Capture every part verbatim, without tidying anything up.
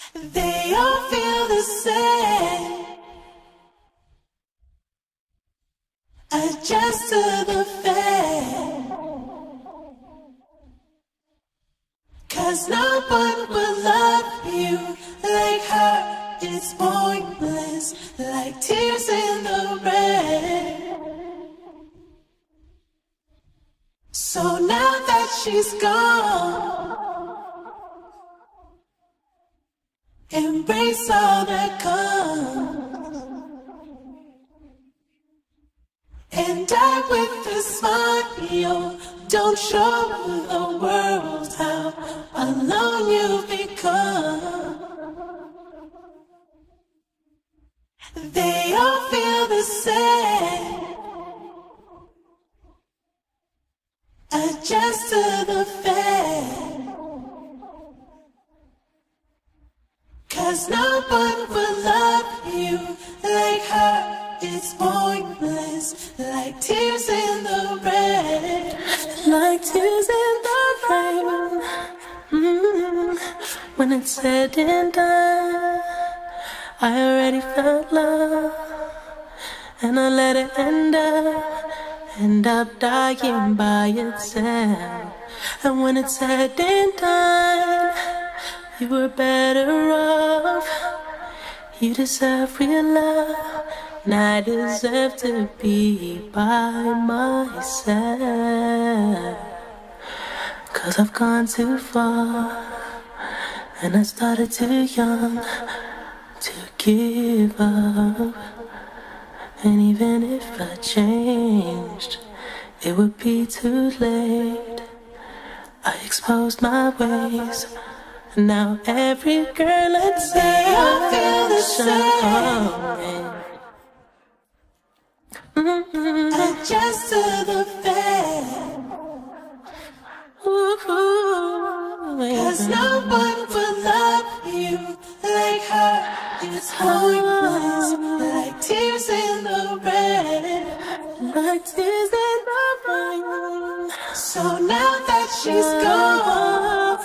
They all feel the same. Adjust to the fate. 'Cause no one will love you like her. It's pointless, like tears in the rain. So now that she's gone, embrace all that comes, and die with a smile. Don't show the world how alone you've become. They all feel the same. Adjust to the fate. 'Cause no one will love you like her. It's pointless, like tears in the rain. Like tears in the rain. Mm-hmm. When it's said and done, I already felt love, and I let it end up, end up dying by itself. And when it's said and done, you were better off. You deserve real love, and I deserve to be by myself. 'Cause I've gone too far, and I started too young to give up. And even if I changed, it would be too late. I exposed my ways. Now every girl I'd say I feel the same. Mm-hmm. Adjust to the fate. 'Cause no one will love you like her. It's pointless, like tears in the rain. Like tears in the rain. So now that she's gone,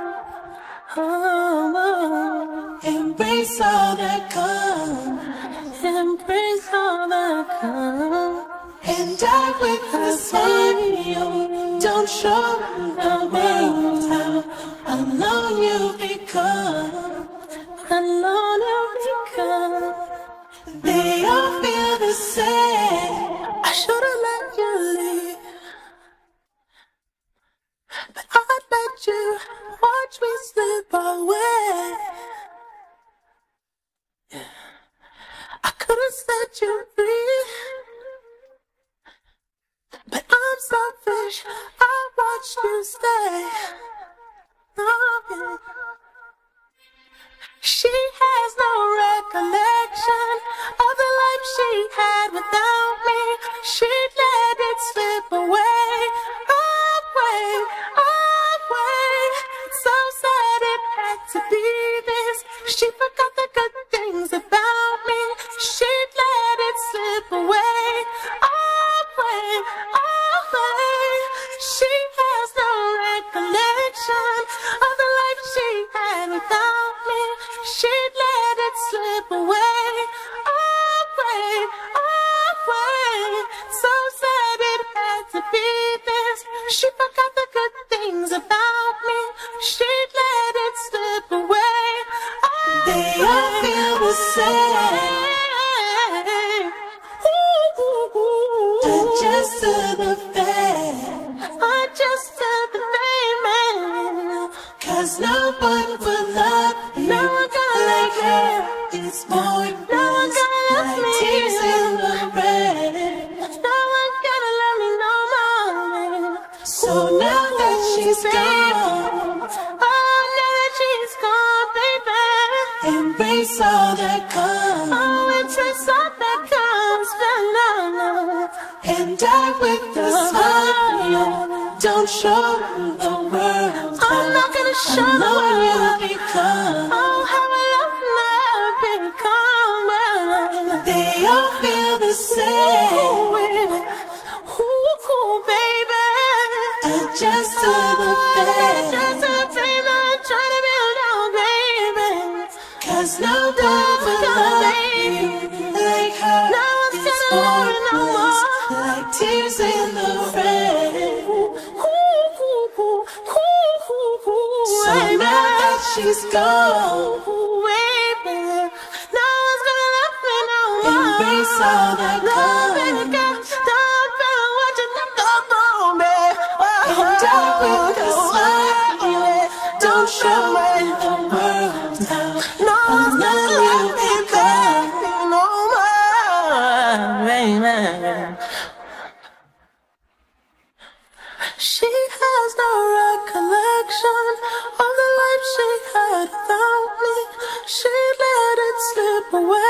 oh, embrace all that comes. Embrace all that comes. And die with a smile. Don't show the world how alone you've become. Alone you've become. They all feel the same. I should've let you leave, but I let you watch me slip away. Yeah. I could've set you free, but I'm selfish. I watched you stay. Oh, yeah. She has no recollection of the life she had without me. She'd let it slip away, away, away. It's so sad it had to be this. She forgot the good things about me. She'd let it slip away, away, away. She has no recollection of the life she had without me. She'd let it slip away, away, away. So sad it had to be this. She forgot the good things about me. She'd let it slip away, away. They all feel the same. Ooh, ooh, ooh. Adjust to the fate. Adjust to the fate, man. 'Cause no one will love you. No one gonna like her. It's pointless, like tears in the rain. No one gonna love me no more. So now that she's gone, oh, now that she's gone, baby, embrace all that comes. Oh, embrace all that comes, no, no, no. And die with a smile. Don't show the world. I'm not gonna show the world you become. Oh, how I love love become. They all feel the same. Ooh, ooh, baby. Adjust to the fate. Adjust to the fate. I'm trying to build out, baby. 'cause nobody will love you like her. No one's gonna love you no more, like tears in the rain. So now that she's gone, baby, no one's gonna love me no more. Embrace all that comes. Don't show me the world now. No one's gonna let me back no more, baby. She has no recollection of the life she had without me. She let it slip away.